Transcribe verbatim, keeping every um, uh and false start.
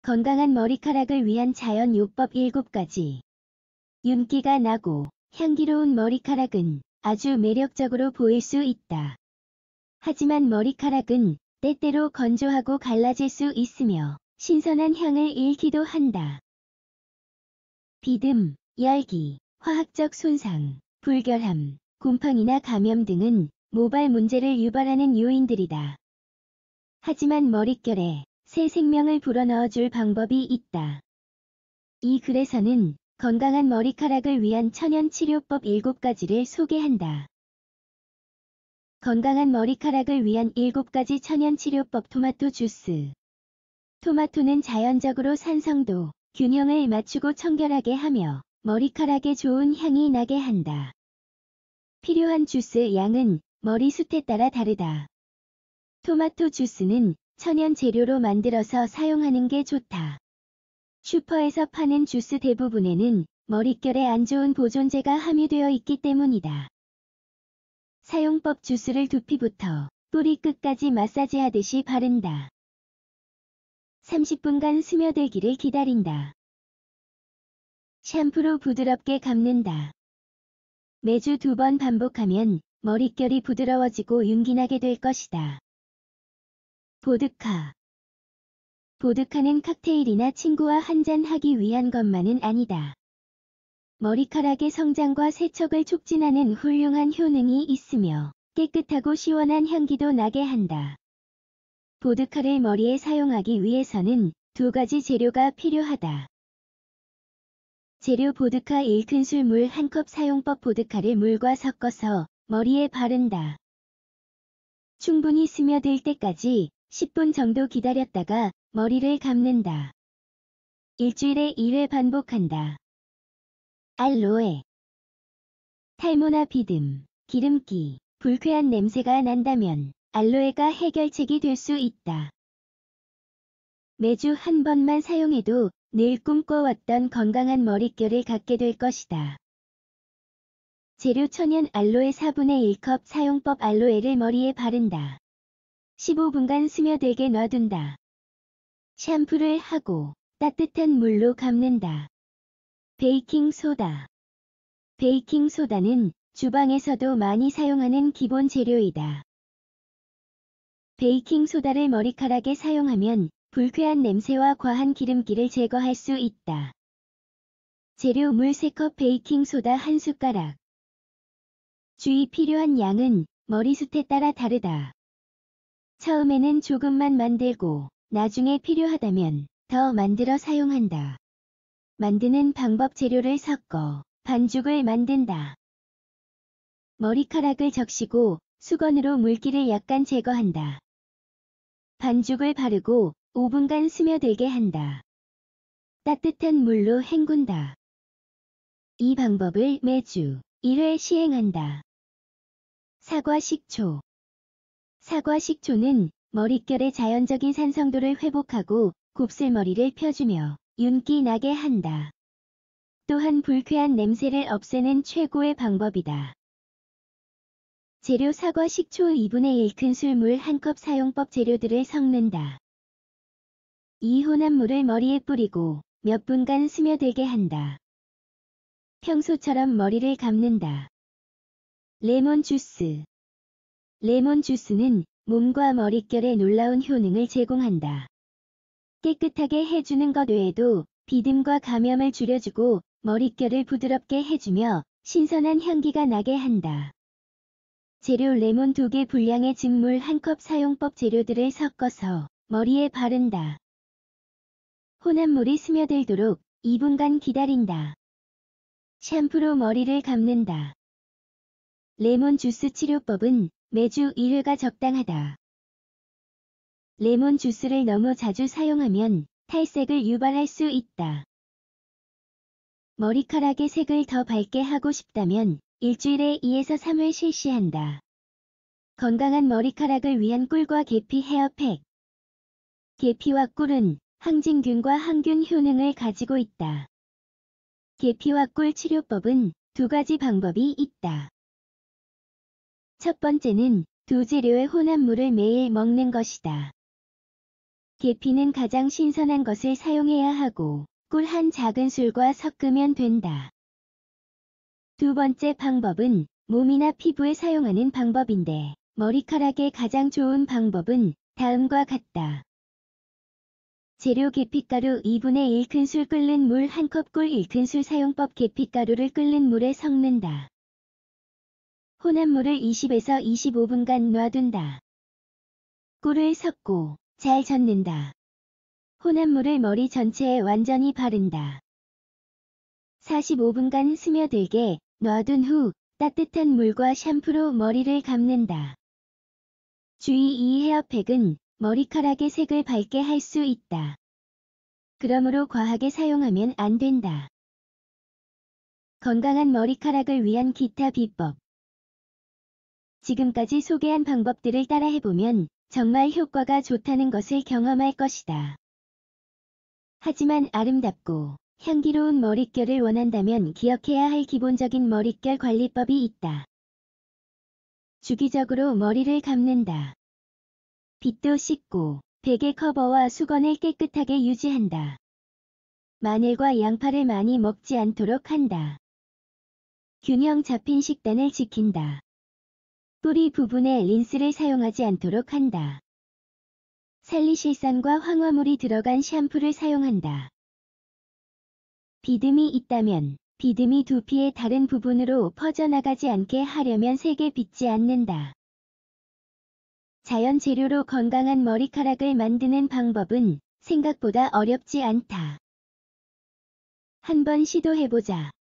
건강한 머리카락을 위한 자연 요법 일곱 가지. 윤기가 나고 향기로운 머리카락은 아주 매력적으로 보일 수 있다. 하지만 머리카락은 때때로 건조하고 갈라질 수 있으며 신선한 향을 잃기도 한다. 비듬, 열기, 화학적 손상, 불결함, 곰팡이나 감염 등은 모발 문제를 유발하는 요인들이다. 하지만 머릿결에 새 생명을 불어넣어줄 방법이 있다. 이 글에서는 건강한 머리카락을 위한 천연치료법 일곱 가지를 소개한다. 건강한 머리카락을 위한 일곱 가지 천연치료법. 토마토 주스. 토마토는 자연적으로 산성도, 균형을 맞추고 청결하게 하며 머리카락에 좋은 향이 나게 한다. 필요한 주스 양은 머리숱에 따라 다르다. 토마토 주스는 천연 재료로 만들어서 사용하는 게 좋다. 슈퍼에서 파는 주스 대부분에는 머릿결에 안 좋은 보존제가 함유되어 있기 때문이다. 사용법. 주스를 두피부터 뿌리 끝까지 마사지하듯이 바른다. 삼십 분간 스며들기를 기다린다. 샴푸로 부드럽게 감는다. 매주 두 번 반복하면 머릿결이 부드러워지고 윤기나게 될 것이다. 보드카. 보드카는 칵테일이나 친구와 한잔하기 위한 것만은 아니다. 머리카락의 성장과 세척을 촉진하는 훌륭한 효능이 있으며 깨끗하고 시원한 향기도 나게 한다. 보드카를 머리에 사용하기 위해서는 두 가지 재료가 필요하다. 재료. 보드카 일 큰술 물 한 컵. 사용법. 보드카를 물과 섞어서 머리에 바른다. 충분히 스며들 때까지 십 분 정도 기다렸다가 머리를 감는다. 일주일에 일 회 반복한다. 알로에. 탈모나 비듬, 기름기, 불쾌한 냄새가 난다면 알로에가 해결책이 될 수 있다. 매주 한 번만 사용해도 늘 꿈꿔왔던 건강한 머릿결을 갖게 될 것이다. 재료. 천연 알로에 사분의 일 컵. 사용법. 알로에를 머리에 바른다. 십오 분간 스며들게 놔둔다. 샴푸를 하고 따뜻한 물로 감는다. 베이킹소다. 베이킹소다는 주방에서도 많이 사용하는 기본 재료이다. 베이킹소다를 머리카락에 사용하면 불쾌한 냄새와 과한 기름기를 제거할 수 있다. 재료. 물 세 컵. 베이킹소다 한 숟가락. 주의. 필요한 양은 머리숱에 따라 다르다. 처음에는 조금만 만들고 나중에 필요하다면 더 만들어 사용한다. 만드는 방법. 재료를 섞어 반죽을 만든다. 머리카락을 적시고 수건으로 물기를 약간 제거한다. 반죽을 바르고 오 분간 스며들게 한다. 따뜻한 물로 헹군다. 이 방법을 매주 일 회 시행한다. 사과 식초. 사과 식초는 머릿결의 자연적인 산성도를 회복하고 곱슬머리를 펴주며 윤기 나게 한다. 또한 불쾌한 냄새를 없애는 최고의 방법이다. 재료. 사과 식초 이분의 일 큰술 물 한 컵. 사용법. 재료들을 섞는다. 이 혼합물을 머리에 뿌리고 몇 분간 스며들게 한다. 평소처럼 머리를 감는다. 레몬 주스. 레몬 주스는 몸과 머릿결에 놀라운 효능을 제공한다. 깨끗하게 해주는 것 외에도 비듬과 감염을 줄여주고 머릿결을 부드럽게 해주며 신선한 향기가 나게 한다. 재료. 레몬 두 개 분량의 즙물 한 컵. 사용법. 재료들을 섞어서 머리에 바른다. 혼합물이 스며들도록 이 분간 기다린다. 샴푸로 머리를 감는다. 레몬 주스 치료법은 매주 일 회가 적당하다. 레몬 주스를 너무 자주 사용하면 탈색을 유발할 수 있다. 머리카락의 색을 더 밝게 하고 싶다면 일주일에 이에서 삼 회 실시한다. 건강한 머리카락을 위한 꿀과 계피 헤어팩. 계피와 꿀은 항진균과 항균 효능을 가지고 있다. 계피와 꿀 치료법은 두 가지 방법이 있다. 첫 번째는 두 재료의 혼합물을 매일 먹는 것이다. 계피는 가장 신선한 것을 사용해야 하고 꿀 한 작은술과 섞으면 된다. 두 번째 방법은 몸이나 피부에 사용하는 방법인데 머리카락에 가장 좋은 방법은 다음과 같다. 재료 계피가루 이분의 일 큰술 끓는 물 한 컵 꿀 일 큰술 사용법 계피가루를 끓는 물에 섞는다. 혼합물을 이십에서 이십오 분간 놔둔다. 꿀을 섞고 잘 젓는다. 혼합물을 머리 전체에 완전히 바른다. 사십오 분간 스며들게 놔둔 후 따뜻한 물과 샴푸로 머리를 감는다. 주의 이 헤어팩은 머리카락의 색을 밝게 할 수 있다. 그러므로 과하게 사용하면 안 된다. 건강한 머리카락을 위한 기타 비법. 지금까지 소개한 방법들을 따라해보면 정말 효과가 좋다는 것을 경험할 것이다. 하지만 아름답고 향기로운 머릿결을 원한다면 기억해야 할 기본적인 머릿결 관리법이 있다. 주기적으로 머리를 감는다. 빗도 씻고 베개 커버와 수건을 깨끗하게 유지한다. 마늘과 양파를 많이 먹지 않도록 한다. 균형 잡힌 식단을 지킨다. 뿌리 부분에 린스를 사용하지 않도록 한다. 살리실산과 황화물이 들어간 샴푸를 사용한다. 비듬이 있다면 비듬이 두피의 다른 부분으로 퍼져나가지 않게 하려면 세게 빗지 않는다. 자연 재료로 건강한 머리카락을 만드는 방법은 생각보다 어렵지 않다. 한번 시도해보자.